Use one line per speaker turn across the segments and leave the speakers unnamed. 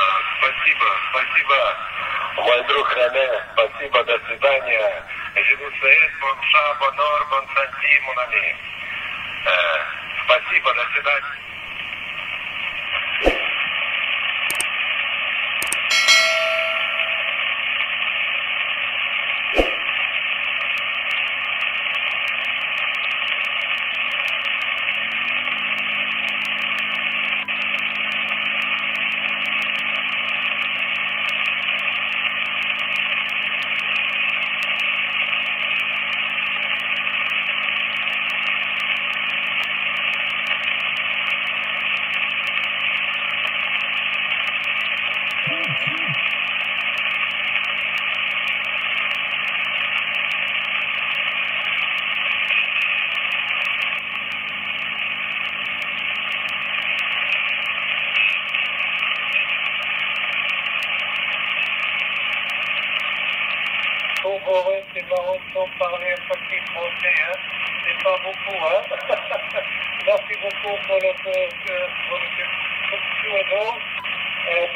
Спасибо, мой друг Рене, спасибо, до свидания. Je vous souhaite bon chat, bonheur, bonne santé, mon ami. Спасибо, до свидания.
Boris, c'est marrant de parler un petit français, hein. C'est pas beaucoup, hein. Merci beaucoup pour le Q&A.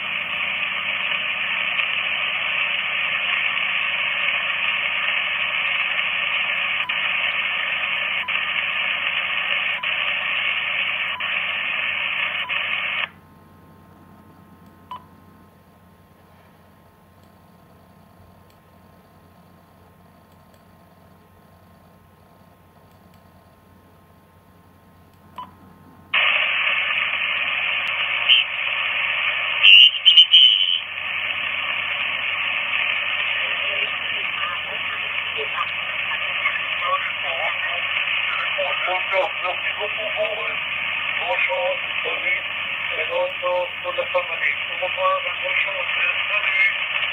Merci beaucoup, Boris. Bonne chance, salut. Et bonne chance pour la famille. Au revoir, bonne chance. Salut.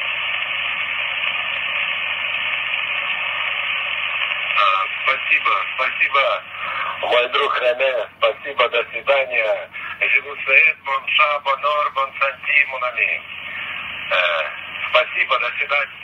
Спасибо, мой друг Рене, спасибо, до свидания. Je vous souhaite bon chat, bonheur, bonne santé, mon ami. Спасибо, до свидания.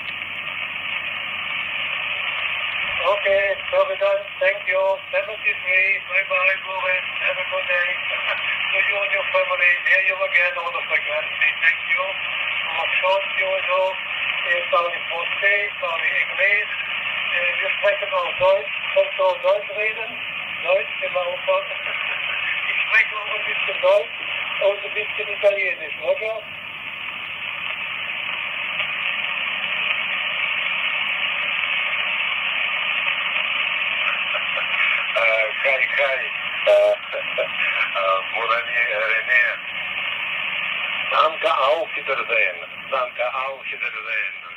Okay, so we're done. Thank you. 73. Bye-bye, Boris. Have a good day. To you and your family. Hear you again on the frequency. Thank you. Bonne chance, you and all. Parlez français, parlez anglais. Wir sprechen auch Deutsch. Kannst du auch Deutsch reden? Deutsch, immer auch. Ich spreche auch ein bisschen Deutsch und ein bisschen Italienisch, oder?
Hi, mon ami René. Danke, auf Wiedersehen.